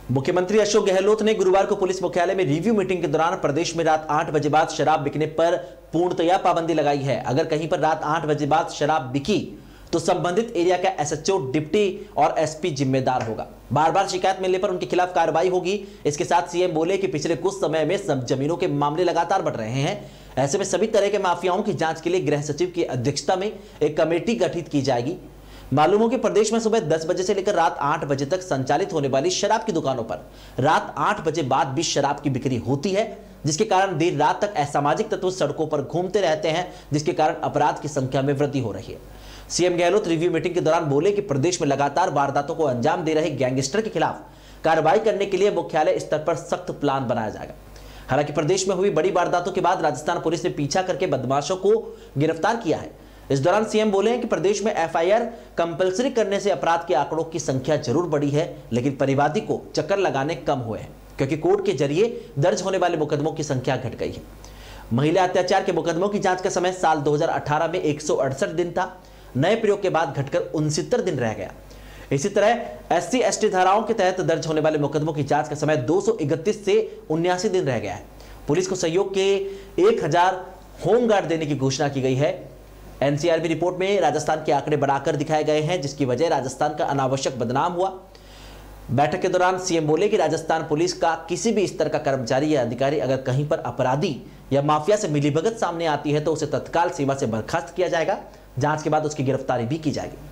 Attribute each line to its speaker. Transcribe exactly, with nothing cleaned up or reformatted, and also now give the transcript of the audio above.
Speaker 1: मुख्यमंत्री अशोक गहलोत ने गुरुवार को पुलिस मुख्यालय में रिव्यू मीटिंग के दौरान प्रदेश में रात आठ बजे बाद शराब बिकने पर पूर्णतया पाबंदी लगाई है। अगर कहीं पर रात आठ बजे बाद शराब बिकी तो संबंधित एरिया का एसएचओ, डिप्टी और एसपी जिम्मेदार होगा। बार बार शिकायत मिलने पर उनके खिलाफ कार्रवाई होगी। इसके साथ सीएम बोले कि पिछले कुछ समय में सब जमीनों के मामले लगातार बढ़ रहे हैं। ऐसे में सभी तरह के माफियाओं की जांच के लिए गृह सचिव की अध्यक्षता में एक कमेटी गठित की जाएगी। मालूम हो कि प्रदेश में सुबह दस बजे से लेकर रात आठ बजे तक संचालित होने वाली शराब की दुकानों पर रात आठ बजे बाद भी शराब की बिक्री होती है, जिसके कारण देर रात तक असामाजिक तत्व सड़कों पर घूमते रहते हैं, जिसके कारण अपराध की संख्या में वृद्धि हो रही है। सीएम गहलोत रिव्यू मीटिंग के दौरान बोले कि प्रदेश में लगातार वारदातों को अंजाम दे रहे गैंगस्टर के खिलाफ कार्रवाई करने के लिए मुख्यालय स्तर पर सख्त प्लान बनाया जाएगा। हालांकि प्रदेश में हुई बड़ी वारदातों के बाद राजस्थान पुलिस ने पीछा करके बदमाशों को गिरफ्तार किया है। इस दौरान सीएम बोले हैं कि प्रदेश में एफआईआर कंपलसरी करने से अपराध के आंकड़ों की संख्या जरूर बढ़ी है, लेकिन परिवादी को चक्कर लगाने कम हुए हैं, क्योंकि कोर्ट के जरिए दर्ज होने वाले मुकदमों की संख्या घट गई है। महिला अत्याचार के मुकदमों की जांच का समय साल दो हजार अठारह में एक सौ अड़सठ दिन था, नए प्रयोग के बाद घटकर उनसत्तर दिन रह गया। इसी तरह एस सी एस टी धाराओं के तहत दर्ज होने वाले मुकदमों की जांच का समय दो सौ इकतीस से उन्यासी दिन रह गया है। पुलिस को सहयोग के एक हजार होमगार्ड देने की घोषणा की गई है। एनसीआरबी रिपोर्ट में राजस्थान के आंकड़े बनाकर दिखाए गए हैं, जिसकी वजह राजस्थान का अनावश्यक बदनाम हुआ। बैठक के दौरान सीएम बोले कि राजस्थान पुलिस का किसी भी स्तर का कर्मचारी या अधिकारी अगर कहीं पर अपराधी या माफिया से मिलीभगत सामने आती है तो उसे तत्काल सेवा से बर्खास्त किया जाएगा। जांच के बाद उसकी गिरफ्तारी भी की जाएगी।